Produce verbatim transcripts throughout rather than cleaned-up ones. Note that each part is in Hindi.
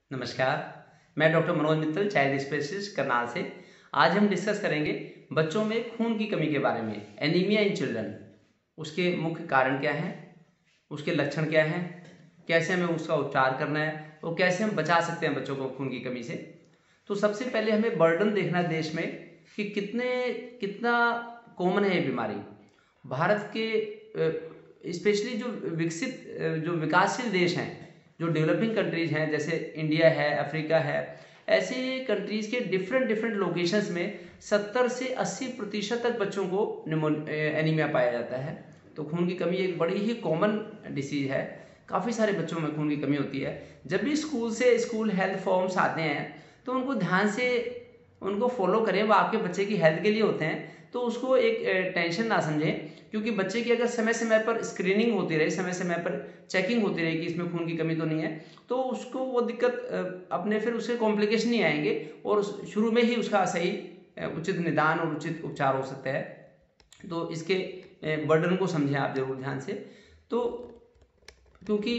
नमस्कार, मैं doctor Manoj Mittal, child specialist Karnal से। आज हम डिस्कस करेंगे बच्चों में खून की कमी के बारे में, एनीमिया इन चिल्ड्रन। उसके मुख्य कारण क्या हैं, उसके लक्षण क्या हैं, कैसे हमें उसका उपचार करना है और कैसे हम बचा सकते हैं बच्चों को खून की कमी से। तो सबसे पहले हमें बर्डन देखना है देश में कि कितने कितना कॉमन है ये बीमारी। भारत के स्पेशली जो विकसित जो विकासशील देश हैं, जो डेवलपिंग कंट्रीज हैं, जैसे इंडिया है, अफ्रीका है, ऐसे कंट्रीज के डिफरेंट डिफरेंट लोकेशंस में सत्तर से अस्सी प्रतिशत तक बच्चों को एनीमिया पाया जाता है। तो खून की कमी एक बड़ी ही कॉमन डिसीज है, काफ़ी सारे बच्चों में खून की कमी होती है। जब भी स्कूल से स्कूल हेल्थ फॉर्म्स आते हैं तो उनको ध्यान से उनको फॉलो करें, वो आपके बच्चे की हेल्थ के लिए होते हैं। तो उसको एक टेंशन ना समझें, क्योंकि बच्चे की अगर समय समय पर स्क्रीनिंग होती रहे, समय समय पर चेकिंग होती रहे कि इसमें खून की कमी तो नहीं है, तो उसको वो दिक्कत अपने फिर उसके कॉम्प्लिकेशन नहीं आएंगे और शुरू में ही उसका सही उचित निदान और उचित उपचार हो सकता है। तो इसके बर्डन को समझें आप जरूर ध्यान से। तो क्योंकि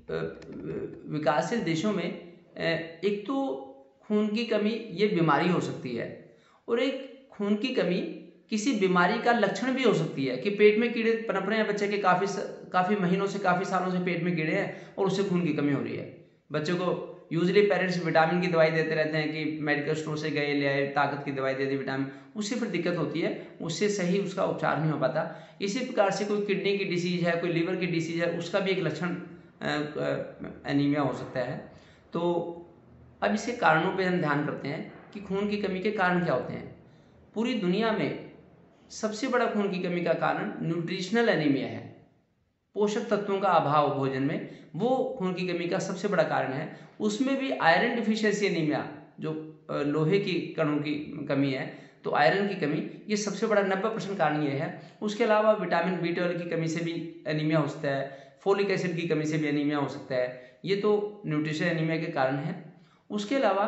विकासशील देशों में एक तो खून की कमी ये बीमारी हो सकती है, और एक खून की कमी किसी बीमारी का लक्षण भी हो सकती है कि पेट में कीड़े पनप रहे हैं बच्चे के, काफ़ी काफ़ी महीनों से, काफ़ी सालों से पेट में कीड़े हैं और उससे खून की कमी हो रही है। बच्चों को यूजली पेरेंट्स विटामिन की दवाई देते रहते हैं कि मेडिकल स्टोर से गए, ले आए, ताकत की दवाई दे दी विटामिन, उससे फिर दिक्कत होती है, उससे सही उसका उपचार नहीं हो पाता। इसी प्रकार से कोई किडनी की डिसीज है, कोई लीवर की डिसीज है, उसका भी एक लक्षण एनीमिया हो सकता है। तो अब इसके कारणों पे हम ध्यान करते हैं कि खून की कमी के कारण क्या होते हैं। पूरी दुनिया में सबसे बड़ा खून की कमी का कारण न्यूट्रिशनल एनीमिया है, पोषक तत्वों का अभाव भोजन में, वो खून की कमी का सबसे बड़ा कारण है। उसमें भी आयरन डिफिशियंसी एनीमिया, जो लोहे की कणों की कमी है, तो आयरन की कमी ये सबसे बड़ा नब्बे परसेंट कारण ये है। उसके अलावा विटामिन बी ट्वेल्व की कमी से भी एनीमिया हो सकता है, फोलिक एसिड की कमी से भी एनीमिया हो सकता है। ये तो न्यूट्रिशन एनीमिया के कारण है। उसके अलावा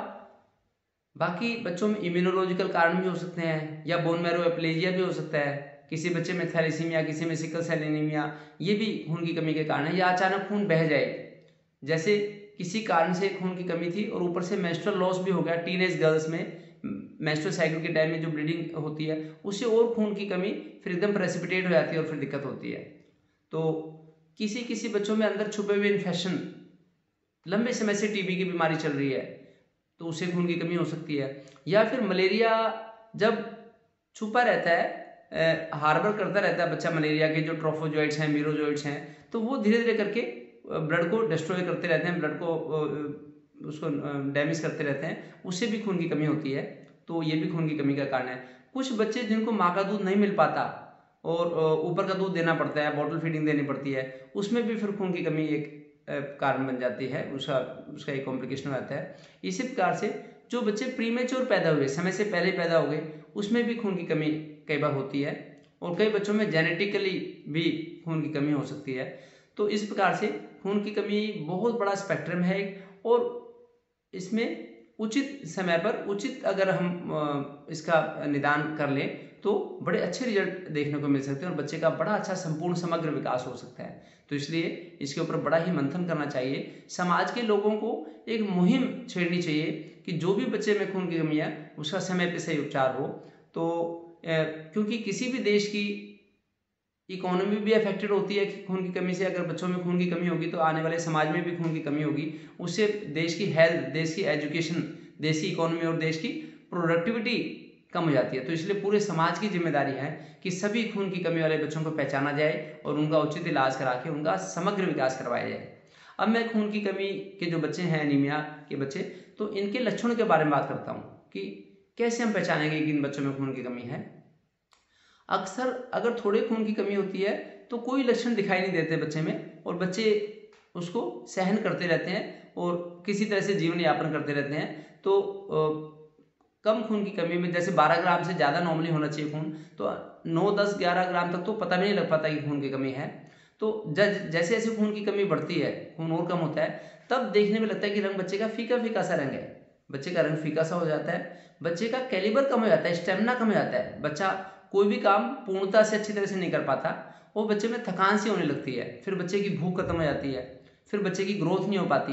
बाकी बच्चों में इम्यूनोलॉजिकल कारण भी हो सकते हैं, या बोन मैरो एप्लेजिया भी हो सकता है, किसी बच्चे में थैलेसीमिया, किसी में सिकल सेल एनीमिया, ये भी खून की कमी के कारण है। या अचानक खून बह जाए, जैसे किसी कारण से खून की कमी थी और ऊपर से मेंस्ट्रुअल लॉस भी हो गया। टीनेज गर्ल्स में मेंस्ट्रुअल साइकिल के टाइम में जो ब्लीडिंग होती है, उससे और खून की कमी फिर एकदम प्रेसिपिटेट हो जाती है और फिर दिक्कत होती है। तो किसी किसी बच्चों में अंदर छुपे हुए इन्फेक्शन, लंबे समय से टीबी की बीमारी चल रही है, तो उससे खून की कमी हो सकती है। या फिर मलेरिया जब छुपा रहता है, हार्बर करता रहता है बच्चा मलेरिया के, जो ट्रोफोजोइट्स हैं, मीरोजोइट्स हैं, तो वो धीरे धीरे करके ब्लड को डिस्ट्रॉय करते रहते हैं, ब्लड को उसको डैमेज करते रहते हैं, उससे भी खून की कमी होती है। तो ये भी खून की कमी का कारण है। कुछ बच्चे जिनको माँ का दूध नहीं मिल पाता और ऊपर का दूध देना पड़ता है, बॉटल फीडिंग देनी पड़ती है, उसमें भी फिर खून की कमी एक कारण बन जाती है, उसका उसका एक कॉम्प्लिकेशन आता है। इसी प्रकार से जो बच्चे प्रीमेच्योर पैदा हुए, समय से पहले पैदा हो गए, उसमें भी खून की कमी कई बार होती है, और कई बच्चों में जेनेटिकली भी खून की कमी हो सकती है। तो इस प्रकार से खून की कमी बहुत बड़ा स्पेक्ट्रम है, और इसमें उचित समय पर उचित अगर हम इसका निदान कर लें तो बड़े अच्छे रिजल्ट देखने को मिल सकते हैं और बच्चे का बड़ा अच्छा संपूर्ण समग्र विकास हो सकता है। तो इसलिए इसके ऊपर बड़ा ही मंथन करना चाहिए। समाज के लोगों को एक मुहिम छेड़नी चाहिए कि जो भी बच्चे में खून की कमी है उसका समय पर सही उपचार हो। तो क्योंकि किसी भी देश की इकोनॉमी भी अफेक्टेड होती है कि खून की कमी से, अगर बच्चों में खून की कमी होगी तो आने वाले समाज में भी खून की कमी होगी, उससे देश की हेल्थ, देश की एजुकेशन, देश की इकोनॉमी और देश की प्रोडक्टिविटी कम हो जाती है। तो इसलिए पूरे समाज की जिम्मेदारी है कि सभी खून की कमी वाले बच्चों को पहचाना जाए और उनका उचित इलाज करा के उनका समग्र विकास करवाया जाए। अब मैं खून की कमी के जो बच्चे हैं, एनीमिया के बच्चे, तो इनके लक्षणों के बारे में बात करता हूँ कि कैसे हम पहचानेंगे कि इन बच्चों में खून की कमी है। अक्सर अगर थोड़े खून की कमी होती है तो कोई लक्षण दिखाई नहीं देते बच्चे में, और बच्चे उसको सहन करते रहते हैं और किसी तरह से जीवन यापन करते रहते हैं। तो आ, कम खून की कमी में, जैसे बारह ग्राम से ज़्यादा नॉर्मली होना चाहिए खून, तो नौ दस ग्यारह ग्राम तक तो पता भी नहीं लग पाता कि खून की कमी है। तो जैसे जैसे खून की कमी बढ़ती है, खून और कम होता है, तब देखने में लगता है कि रंग बच्चे का फीका फीका सा रंग है, बच्चे का रंग फीका सा हो जाता है, बच्चे का कैलिबर कम हो जाता है, स्टेमिना कम हो जाता है, बच्चा कोई भी काम पूर्णता से अच्छी तरह से नहीं कर पाता, वो बच्चे में थकान सी होने लगती है, फिर बच्चे की भूख खत्म हो जाती है, फिर बच्चे की ग्रोथ नहीं हो पाती,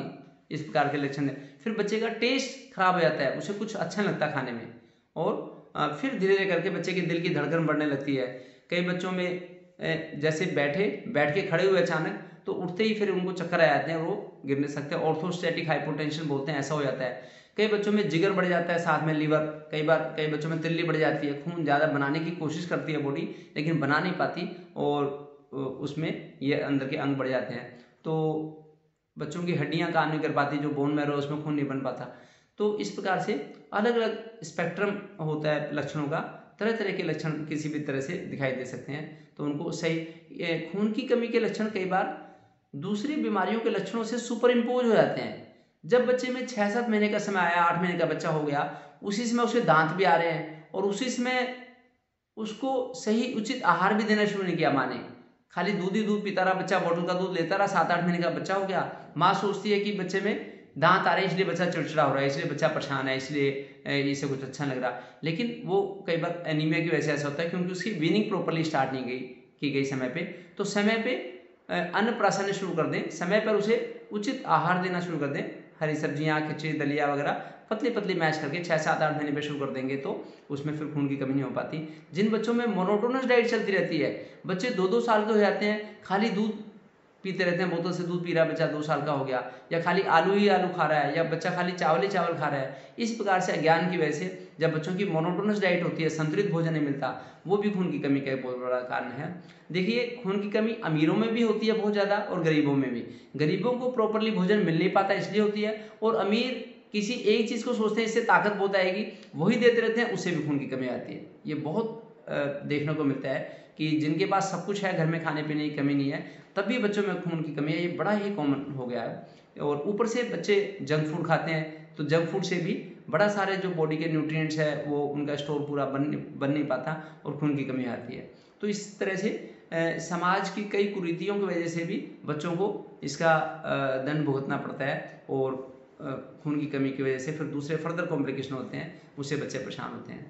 इस प्रकार के लक्षण है। फिर बच्चे का टेस्ट खराब हो जाता है, उसे कुछ अच्छा नहीं लगता खाने में, और फिर धीरे धीरे करके बच्चे के दिल की धड़कन बढ़ने लगती है। कई बच्चों में जैसे बैठे बैठ के खड़े हुए अचानक तो उठते ही फिर उनको चक्कर आ जाते हैं और वो गिरने सकते हैं, ऑर्थोस्टैटिक हाइपोटेंशन बोलते हैं, ऐसा हो जाता है। कई बच्चों में जिगर बढ़ जाता है, साथ में लीवर, कई बार कई बच्चों में तिल्ली बढ़ जाती है, खून ज़्यादा बनाने की कोशिश करती है बॉडी लेकिन बना नहीं पाती और उसमें ये अंदर के अंग बढ़ जाते हैं। तो बच्चों की हड्डियां काम नहीं कर पाती, जो बोन मैरो उसमें खून नहीं बन पाता। तो इस प्रकार से अलग अलग स्पेक्ट्रम होता है लक्षणों का, तरह तरह के लक्षण किसी भी तरह से दिखाई दे सकते हैं। तो उनको सही, खून की कमी के लक्षण कई बार दूसरी बीमारियों के लक्षणों से सुपर इम्पोज हो जाते हैं। जब बच्चे में छः सात महीने का समय आया, आठ महीने का बच्चा हो गया, उसी समय उसके दांत भी आ रहे हैं और उसी समय उसको सही उचित आहार भी देना शुरू नहीं किया माँ ने, खाली दूध ही दूध पीता रहा बच्चा, बोतल का दूध लेता रहा, सात आठ महीने का बच्चा हो गया, माँ सोचती है कि बच्चे में दांत आ रहे हैं इसलिए बच्चा चिड़चिड़ा हो रहा है, इसलिए बच्चा परेशान है, इसलिए इसे कुछ अच्छा लग रहा। लेकिन वो कई बार एनीमिया की वजह से ऐसा होता है क्योंकि उसकी वीनिंग प्रॉपरली स्टार्ट नहीं गई की गई समय पे। तो समय पे अन्न प्राशन शुरू कर दें, समय पर उसे उचित आहार देना शुरू कर दें, हरी सब्जियां, खिचड़ी, दलिया वगैरह पतली पतली मैश करके छः सात आठ महीने पे शुरू कर देंगे तो उसमें फिर खून की कमी नहीं हो पाती। जिन बच्चों में मोनोटोनस डाइट चलती रहती है, बच्चे दो दो साल के हो जाते हैं, खाली दूध पीते रहते हैं, बोतल से दूध पी रहा है बच्चा, दो साल का हो गया, या खाली आलू ही आलू खा रहा है, या बच्चा खाली चावल ही चावल खा रहा है, इस प्रकार से अज्ञान की वजह से जब बच्चों की मोनोटोनस डाइट होती है, संतुलित भोजन नहीं मिलता, वो भी खून की कमी का एक बहुत बड़ा कारण है। देखिए, खून की कमी अमीरों में भी होती है बहुत ज़्यादा और गरीबों में भी। गरीबों को प्रॉपरली भोजन मिल नहीं पाता इसलिए होती है, और अमीर किसी एक चीज़ को सोचते हैं इससे ताकत बहुत आएगी, वही देते रहते हैं, उससे भी खून की कमी आती है। ये बहुत देखने को मिलता है कि जिनके पास सब कुछ है, घर में खाने पीने की कमी नहीं है, तब भी बच्चों में खून की कमी है, ये बड़ा ही कॉमन हो गया है। और ऊपर से बच्चे जंक फूड खाते हैं, तो जंक फूड से भी बड़ा सारे जो बॉडी के न्यूट्रिएंट्स है वो उनका स्टोर पूरा बन बन नहीं पाता और खून की कमी आती है। तो इस तरह से ए, समाज की कई कुरीतियों की वजह से भी बच्चों को इसका दंड भुगतना पड़ता है, और खून की कमी की वजह से फिर दूसरे फर्दर कॉम्प्लिकेशन होते हैं, उससे बच्चे परेशान होते हैं।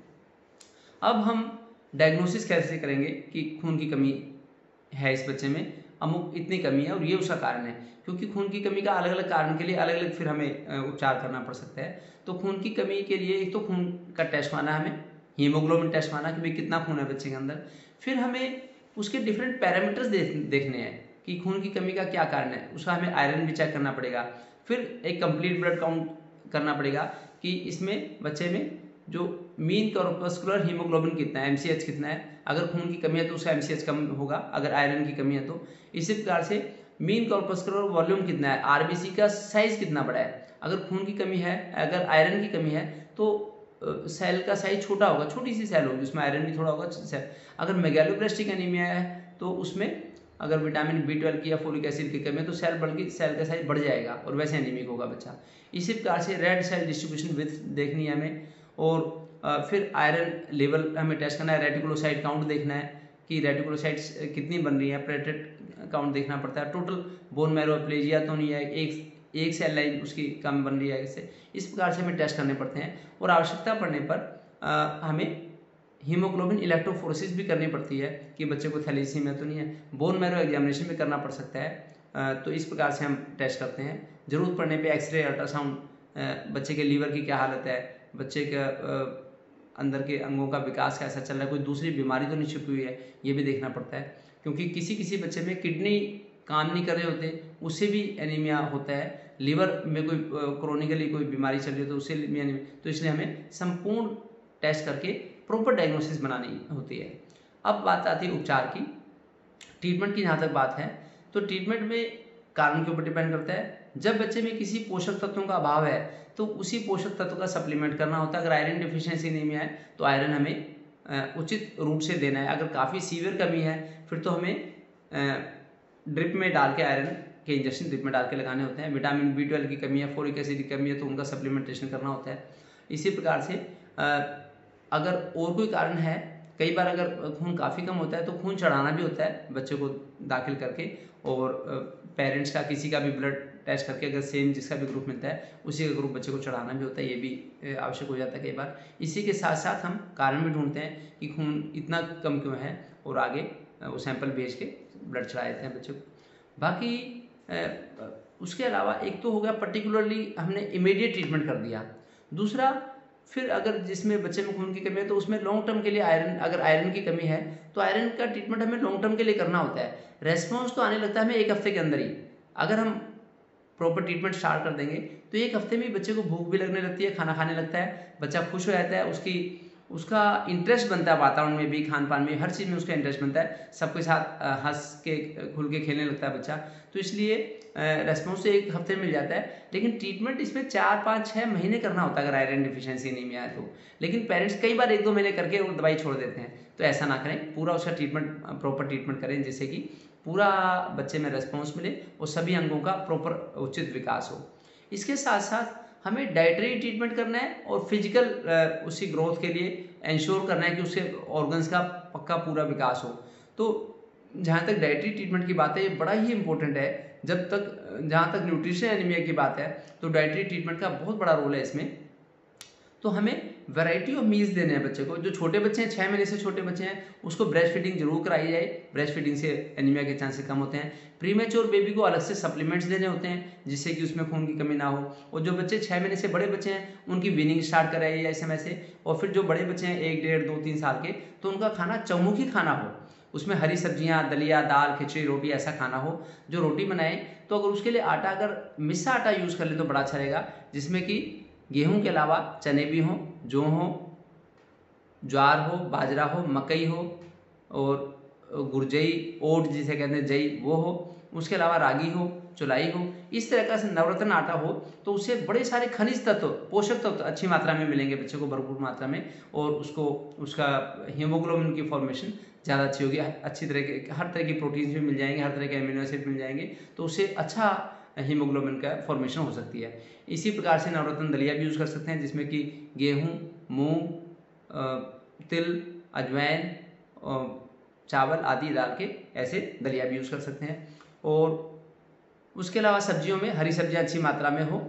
अब हम डायग्नोसिस कैसे करेंगे कि खून की कमी है इस बच्चे में, अमुक इतनी कमी है और ये उसका कारण है, क्योंकि खून की कमी का अलग अलग कारण के लिए अलग अलग फिर हमें उपचार करना पड़ सकता है। तो खून की कमी के लिए एक तो खून का टेस्ट माना, हमें हीमोग्लोबिन टेस्ट माना कि भाई कितना खून है बच्चे के अंदर। फिर हमें उसके डिफरेंट पैरामीटर्स देख देखने हैं कि खून की कमी का क्या कारण है, उसका हमें आयरन भी चेक करना पड़ेगा। फिर एक कंप्लीट ब्लड काउंट करना पड़ेगा कि इसमें बच्चे में जो मीन कॉर्पस्कुलर हीमोग्लोबिन कितना है, एमसीएच कितना है। अगर खून की कमी है तो उसका एमसीएच कम होगा, अगर आयरन की कमी है तो। इसी प्रकार से मीन कॉर्पस्कुलर वॉल्यूम कितना है, आरबीसी का साइज कितना बड़ा है। अगर खून की कमी है, अगर आयरन की कमी है तो सेल का साइज छोटा होगा, छोटी सी सेल होगी, उसमें आयरन भी थोड़ा होगा सेल। अगर मेगालोब्लास्टिक एनीमिया है तो उसमें अगर विटामिन बी ट्वेल्व की या फोलिक एसिड की कमी है तो सेल बढ़ के सेल का साइज बढ़ जाएगा और वैसे एनीमिक होगा बच्चा। इसी प्रकार से रेड सेल डिस्ट्रीब्यूशन विथ देखनी है हमें, और फिर आयरन लेवल हमें टेस्ट करना है, रेटिकुलोसाइट काउंट देखना है कि रेटिकुलोसाइट्स कितनी बन रही है, प्लेटलेट काउंट देखना पड़ता है, टोटल बोन मैरो प्लेजिया तो नहीं है, एक एक सेल लाइन उसकी कम बन रही है, इससे इस प्रकार से हमें टेस्ट करने पड़ते हैं। और आवश्यकता पड़ने पर आ, हमें हीमोग्लोबिन इलेक्ट्रोफोरेसिस भी करनी पड़ती है कि बच्चे को थैलेसीमिया तो नहीं है, बोन मैरो एग्जामिनेशन भी करना पड़ सकता है। तो इस प्रकार से हम टेस्ट करते हैं। जरूरत पड़ने पे एक्सरे, अल्ट्रासाउंड, बच्चे के लीवर की क्या हालत है, बच्चे का अंदर के अंगों का विकास कैसा चल रहा है, कोई दूसरी बीमारी तो नहीं छुपी हुई है, ये भी देखना पड़ता है। क्योंकि किसी किसी बच्चे में किडनी काम नहीं कर रहे होते, उससे भी एनीमिया होता है। लीवर में कोई क्रोनिकली कोई बीमारी चल रही है तो उससे भी एनीमिया, तो इसलिए हमें संपूर्ण टेस्ट करके प्रॉपर डायग्नोसिस बनानी होती है। अब बात आती है उपचार की। ट्रीटमेंट की जहाँ तक बात है तो ट्रीटमेंट में कारण के ऊपर डिपेंड करता है। जब बच्चे में किसी पोषक तत्वों का अभाव है तो उसी पोषक तत्व का सप्लीमेंट करना होता है। अगर आयरन डिफिशियंसी एनीमिया है तो आयरन हमें उचित रूप से देना है। अगर काफ़ी सीवियर कमी है फिर तो हमें ड्रिप में डाल के आयरन के इंजेक्शन ड्रिप में डाल के लगाने होते हैं। विटामिन बी ट्वेल्व की कमी है, फोलिक एसिड की कमी है तो उनका सप्लीमेंटेशन करना होता है। इसी प्रकार से अगर और कोई कारण है, कई बार अगर खून काफ़ी कम होता है तो खून चढ़ाना भी होता है बच्चे को दाखिल करके, और पेरेंट्स का किसी का भी ब्लड टेस्ट करके अगर सेम जिसका भी ग्रुप मिलता है उसी का ग्रुप बच्चे को चढ़ाना भी होता है, ये भी आवश्यक हो जाता है कई बार। इसी के साथ साथ हम कारण भी ढूंढते हैं कि खून इतना कम क्यों है और आगे वो सैंपल भेज के ब्लड चढ़ा देते हैं बच्चे को। बाकी उसके अलावा एक तो हो गया पर्टिकुलरली हमने इमीडिएट ट्रीटमेंट कर दिया। दूसरा, फिर अगर जिसमें बच्चे में खून की कमी है तो उसमें लॉन्ग टर्म के लिए आयरन, अगर आयरन की कमी है तो आयरन का ट्रीटमेंट हमें लॉन्ग टर्म के लिए करना होता है। रेस्पॉन्स तो आने लगता है हमें एक हफ्ते के अंदर ही। अगर हम प्रॉपर ट्रीटमेंट स्टार्ट कर देंगे तो एक हफ्ते में बच्चे को भूख भी लगने लगती है, खाना खाने लगता है, बच्चा खुश हो जाता है, उसकी उसका इंटरेस्ट बनता है वातावरण में भी, खान पान में, हर चीज़ में उसका इंटरेस्ट बनता है, सबके साथ हंस के खुल के खेलने लगता है बच्चा। तो इसलिए रेस्पॉन्स तो एक हफ्ते में मिल जाता है, लेकिन ट्रीटमेंट इसमें चार पाँच छः महीने करना होता है अगर आयरन डिफिशियंसी एनीमिया है तो। लेकिन पेरेंट्स कई बार एक दो महीने करके वो दवाई छोड़ देते हैं, तो ऐसा ना करें, पूरा उसका ट्रीटमेंट प्रॉपर ट्रीटमेंट करें जिससे कि पूरा बच्चे में रेस्पॉन्स मिले और सभी अंगों का प्रॉपर उचित विकास हो। इसके साथ साथ हमें डाइटरी ट्रीटमेंट करना है और फिजिकल उसी ग्रोथ के लिए इंश्योर करना है कि उसके ऑर्गन्स का पक्का पूरा विकास हो। तो जहाँ तक डाइटरी ट्रीटमेंट की बात है ये बड़ा ही इंपॉर्टेंट है। जब तक जहाँ तक न्यूट्रिशन एनीमिया की बात है तो डाइटरी ट्रीटमेंट का बहुत बड़ा रोल है इसमें। तो हमें वैरायटी ऑफ मील्स देने हैं बच्चे को। जो छोटे बच्चे हैं, छः महीने से छोटे बच्चे हैं, उसको ब्रेस्ट फीडिंग जरूर कराई जाए। ब्रेस्ट फीडिंग से एनीमिया के चांसेस कम होते हैं। प्रीमेच्योर बेबी को अलग से सप्लीमेंट्स देने होते हैं जिससे कि उसमें खून की कमी ना हो। और जो बच्चे छः महीने से बड़े बच्चे हैं उनकी वीनिंग स्टार्ट कराई जाए समय से। और फिर जो बड़े बच्चे हैं एक डेढ़ दो तीन साल के, तो उनका खाना चौमुखी खाना हो, उसमें हरी सब्जियां, दलिया, दाल, खिचड़ी, रोटी ऐसा खाना हो। जो रोटी बनाए तो अगर उसके लिए आटा अगर मिस्सा आटा यूज़ कर ले तो बड़ा अच्छा रहेगा, जिसमें कि गेहूं के अलावा चने भी हों, जौ हो, ज्वार हो, बाजरा हो, मकई हो और गुरजई, ओट जिसे कहते हैं जई, वो हो। उसके अलावा रागी हो, चुलाई हो। इस तरह का नवरत्न आटा हो तो उससे बड़े सारे खनिज तत्व, पोषक तत्व अच्छी मात्रा में मिलेंगे बच्चे को, भरपूर मात्रा में, और उसको उसका हीमोग्लोबिन की फॉर्मेशन ज़्यादा अच्छी होगी। अच्छी तरह के हर तरह की प्रोटीन्स भी मिल जाएंगे, हर तरह के अमीनो एसिड मिल जाएंगे, तो उससे अच्छा हीमोग्लोबिन का फॉर्मेशन हो सकती है। इसी प्रकार से नवरत्न दलिया भी यूज़ कर सकते हैं जिसमें कि गेहूँ, मूंग, तिल, अजवाइन, चावल आदि डाल के ऐसे दलिया भी यूज़ कर सकते हैं। और उसके अलावा सब्जियों में हरी सब्जियां अच्छी मात्रा में हो,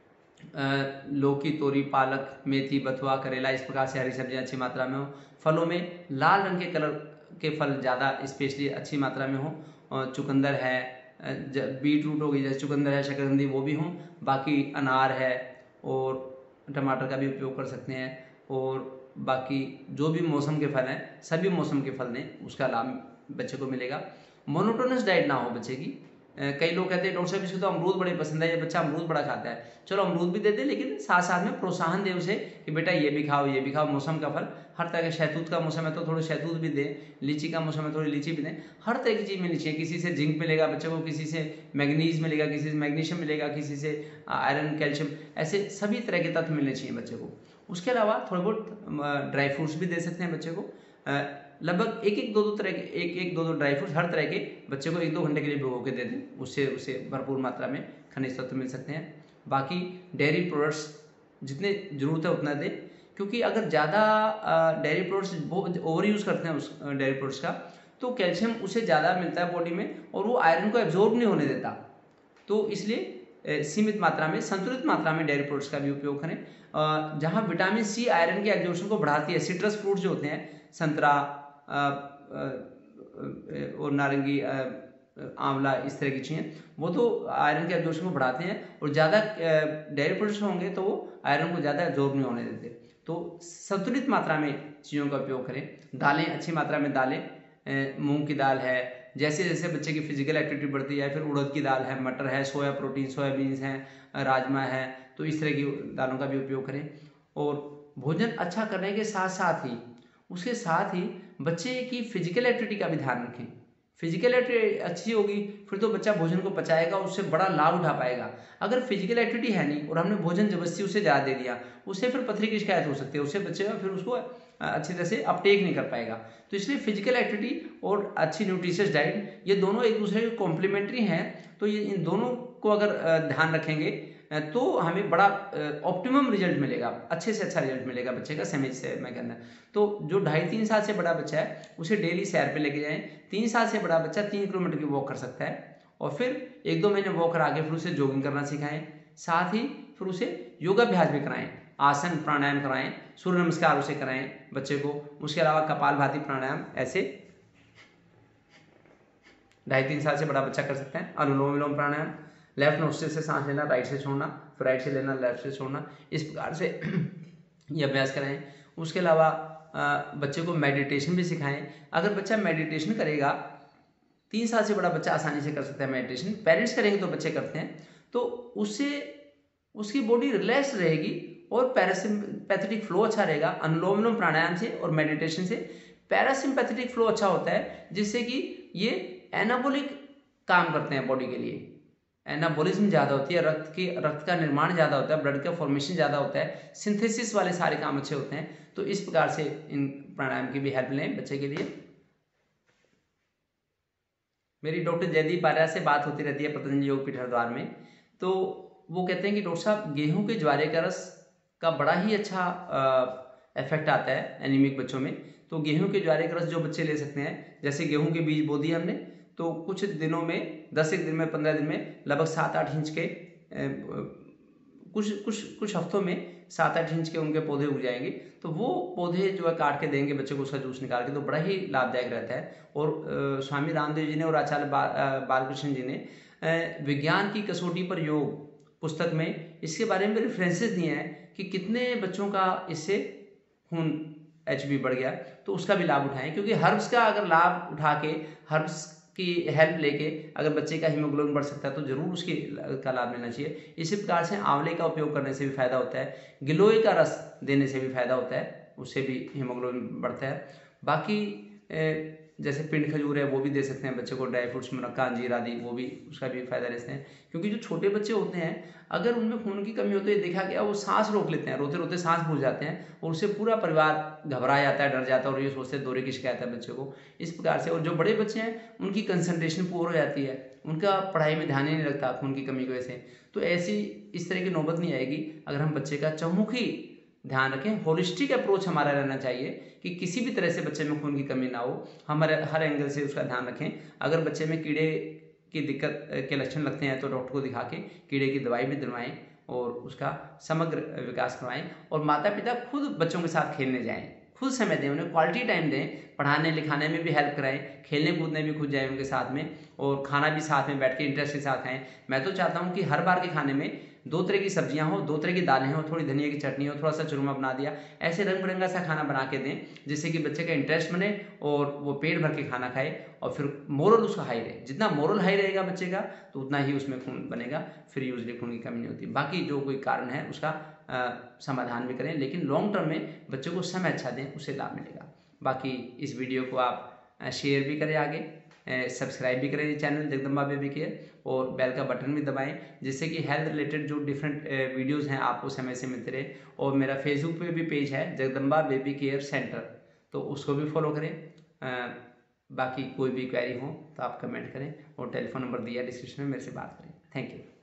लौकी, तोरी, पालक, मेथी, बथुआ, करेला, इस प्रकार से हरी सब्जियां अच्छी मात्रा में हो। फलों में लाल रंग के कलर के फल ज़्यादा स्पेशली अच्छी मात्रा में हो। चुकंदर है, बीट रूट हो गई, जैसे चुकंदर है, शकरकंदी, वो भी हों। बाकी अनार है और टमाटर का भी उपयोग कर सकते हैं। और बाकी जो भी मौसम के फल हैं, सभी मौसम के फल दें, उसका लाभ बच्चे को मिलेगा। मोनोटोनस डाइट ना हो बच्चे की। कई लोग कहते हैं डॉक्टर साहब इसको तो अमरूद बड़े पसंद है, ये बच्चा अमरूद बड़ा खाता है। चलो अमरूद भी दे दे, लेकिन साथ साथ में प्रोत्साहन दे उसे कि बेटा ये भी खाओ, ये भी खाओ। मौसम का फल, हर तरह के, शहतूत का मौसम है तो थोड़ी शहतूत भी दें, लीची का मौसम है थोड़ी लीची भी दें। हर तरह की चीज़ मिलनी चाहिए। किसी से जिंक मिलेगा बच्चे को, किसी से मैग्नीज मिलेगा, किसी से मैग्नीशियम मिलेगा, किसी से आयरन, कैल्शियम, ऐसे सभी तरह के तत्व मिलने चाहिए बच्चे को। उसके अलावा थोड़े बहुत ड्राई फ्रूट्स भी दे सकते हैं बच्चे को। लगभग एक एक दो दो तरह के एक एक दो दो ड्राई फ्रूट्स हर तरह के बच्चे को एक दो घंटे के लिए भिगो के दे दें, उससे उसे भरपूर मात्रा में खनिज तत्व मिल सकते हैं। बाकी डेयरी प्रोडक्ट्स जितने ज़रूरत है उतना दें, क्योंकि अगर ज़्यादा डेयरी प्रोडक्ट्स ओवर यूज़ करते हैं उस डेयरी प्रोडक्ट्स का, तो कैल्शियम उसे ज़्यादा मिलता है बॉडी में और वो आयरन को एब्जॉर्ब नहीं होने देता। तो इसलिए सीमित मात्रा में, संतुलित मात्रा में डेयरी प्रोडक्ट्स का भी उपयोग करें। जहाँ विटामिन सी आयरन के एब्जॉर्प्शन को बढ़ाती है, सिट्रस फ्रूट्स जो होते हैं, संतरा और नारंगी, आंवला, इस तरह की चीज़ें, वो तो आयरन के एब्जॉर्प्शन को बढ़ाते हैं। और ज़्यादा डेयरी प्रोडक्ट्स होंगे तो वो आयरन को ज़्यादा एब्जॉर्ब नहीं होने देते। तो संतुलित मात्रा में चीज़ों का उपयोग करें। दालें, अच्छी मात्रा में दालें, मूंग की दाल है, जैसे जैसे बच्चे की फिजिकल एक्टिविटी बढ़ती है, फिर उड़द की दाल है, मटर है, सोया प्रोटीन, सोयाबीन्स हैं, राजमा है, तो इस तरह की दालों का भी उपयोग करें। और भोजन अच्छा करने के साथ साथ ही उसके साथ ही बच्चे की फिजिकल एक्टिविटी का भी ध्यान रखें। फिजिकल एक्टिविटी अच्छी होगी फिर तो बच्चा भोजन को पचाएगा, उससे बड़ा लाभ उठा पाएगा। अगर फिजिकल एक्टिविटी है नहीं और हमने भोजन जबरदस्ती उसे ज़्यादा दे दिया, उससे फिर पथरी की शिकायत हो सकती है, उससे बच्चे फिर उसको अच्छी तरह से अपटेक नहीं कर पाएगा। तो इसलिए फिजिकल एक्टिविटी और अच्छी न्यूट्रिशियस डाइट, ये दोनों एक दूसरे के कॉम्प्लीमेंट्री हैं। तो ये इन दोनों को अगर ध्यान रखेंगे तो हमें बड़ा ऑप्टिमम रिजल्ट मिलेगा, अच्छे से अच्छा रिजल्ट मिलेगा बच्चे का समय से मैं कहना। तो जो ढाई तीन साल से बड़ा बच्चा है उसे डेली सैर पे लेके जाएं। तीन साल से बड़ा बच्चा तीन किलोमीटर की वॉक कर सकता है और फिर एक दो महीने वॉक करा के फिर उसे जॉगिंग करना सिखाएं। साथ ही फिर उसे योगाभ्यास भी कराएं, आसन प्राणायाम कराएं, सूर्य नमस्कार उसे कराएं बच्चे को। उसके अलावा कपालभाति प्राणायाम ऐसे ढाई तीन साल से बड़ा बच्चा कर सकता है। अनुलोम विलोम प्राणायाम, लेफ्ट नोस्ट्रिल से सांस लेना, राइट से छोड़ना, फिर राइट से लेना, लेफ्ट से छोड़ना, इस प्रकार से ये अभ्यास कराएं। उसके अलावा बच्चे को मेडिटेशन भी सिखाएं। अगर बच्चा मेडिटेशन करेगा, तीन साल से बड़ा बच्चा आसानी से कर सकता है मेडिटेशन, पेरेंट्स करेंगे तो बच्चे करते हैं, तो उससे उसकी बॉडी रिलैक्स रहेगी और पैरासिम्पैथेटिक फ्लो अच्छा रहेगा। अनुलोम विलोम प्राणायाम से और मेडिटेशन से पैरासिम्पैथेटिक फ्लो अच्छा होता है, जिससे कि ये एनाबोलिक काम करते हैं बॉडी के लिए। एनाबोलिज्म ज़्यादा होती है, रक्त की रक्त का निर्माण ज़्यादा होता है, ब्लड का फॉर्मेशन ज़्यादा होता है, सिंथेसिस वाले सारे काम अच्छे होते हैं। तो इस प्रकार से इन प्राणायाम की भी हेल्प लें बच्चे के लिए। मेरी डॉक्टर जयदीप आर्या से बात होती रहती है पतंजलि योग पीठ हरिद्वार में, तो वो कहते हैं कि डॉक्टर साहब गेहूं के ज्वारे का रस का बड़ा ही अच्छा इफेक्ट आता है एनीमिक बच्चों में। तो गेहूं के ज्वारे का रस जो बच्चे ले सकते हैं, जैसे गेहूं के बीज बो दिए हमने, तो कुछ दिनों में, दस एक दिन में, पंद्रह दिन में लगभग सात आठ इंच के, कुछ कुछ कुछ हफ्तों में सात आठ इंच के उनके पौधे उग जाएंगे। तो वो पौधे जो है काट के देंगे बच्चे को, उसका जूस निकाल के, तो बड़ा ही लाभदायक रहता है। और स्वामी रामदेव जी ने और आचार्य बा, बालकृष्ण जी ने विज्ञान की कसौटी पर योग पुस्तक में इसके बारे में रेफरेंसेस दिए हैं कि कितने बच्चों का इससे खून एच बी बढ़ गया। तो उसका भी लाभ उठाएं, क्योंकि हर्ब्स का अगर लाभ उठा के, हर्ब्स की हेल्प लेके अगर बच्चे का हीमोग्लोबिन बढ़ सकता है तो जरूर उसकी का लाभ लेना चाहिए। इसी प्रकार से आंवले का उपयोग करने से भी फायदा होता है, गिलोय का रस देने से भी फायदा होता है, उससे भी हीमोग्लोबिन बढ़ता है। बाकी जैसे पिंड खजूर है वो भी दे सकते हैं बच्चे को, ड्राई फ्रूट्स, मुनक्का, अंजीर आदि, वो भी उसका भी फायदा लेते हैं। क्योंकि जो छोटे बच्चे होते हैं, अगर उनमें खून की कमी होती है, देखा गया वो सांस रोक लेते हैं, रोते रोते सांस भूल जाते हैं, और उससे पूरा परिवार घबरा जाता है, डर जाता है, और ये सोचते हैं दौरे की शिकायत है बच्चे को, इस प्रकार से। और जो बड़े बच्चे हैं उनकी कंसंट्रेशन पूरी हो जाती है, उनका पढ़ाई में ध्यान ही नहीं लगता खून की कमी की वजह से। तो ऐसी इस तरह की नौबत नहीं आएगी अगर हम बच्चे का चहुमुखी ध्यान रखें। होलिस्टिक अप्रोच हमारा रहना चाहिए कि किसी भी तरह से बच्चे में खून की कमी ना हो, हमारे हर एंगल से उसका ध्यान रखें। अगर बच्चे में कीड़े की दिक्कत के लक्षण लगते हैं तो डॉक्टर को दिखा के कीड़े की दवाई भी दिलवाएं और उसका समग्र विकास करवाएं। और माता पिता खुद बच्चों के साथ खेलने जाएं, खुद समय दें, उन्हें क्वालिटी टाइम दें, पढ़ाने लिखाने में भी हेल्प कराएं, खेलने कूदने भी खुद जाएं उनके साथ में, और खाना भी साथ में बैठ के इंटरेस्ट के साथ खाएं। मैं तो चाहता हूं कि हर बार के खाने में दो तरह की सब्जियां हो, दो तरह की दालें हो, थोड़ी धनिया की चटनी हो, थोड़ा सा चूरमा बना दिया, ऐसे रंग बिरंगा सा खाना बना के दें जिससे कि बच्चे का इंटरेस्ट बने और वो पेट भर के खाना खाए, और फिर मोरल उसका हाई रहे। जितना मोरल हाई रहेगा बच्चे का तो उतना ही उसमें खून बनेगा, फिर यूजली खून की कमी नहीं होती। बाकी जो कोई कारण है उसका आ, समाधान भी करें, लेकिन लॉन्ग टर्म में बच्चे को समय अच्छा दें, उससे लाभ मिलेगा। बाकी इस वीडियो को आप शेयर भी करें, आगे सब्सक्राइब भी करें चैनल जगदम्बा बेबी केयर, और बेल का बटन भी दबाएं, जिससे कि हेल्थ रिलेटेड जो डिफरेंट वीडियोस हैं आपको समय से मिलते रहे। और मेरा फेसबुक पे भी पेज है जगदम्बा बेबी केयर सेंटर, तो उसको भी फॉलो करें। आ, बाकी कोई भी क्वेरी हो तो आप कमेंट करें, और टेलीफोन नंबर दिया डिस्क्रिप्शन में, मेरे से बात करें। Thank you.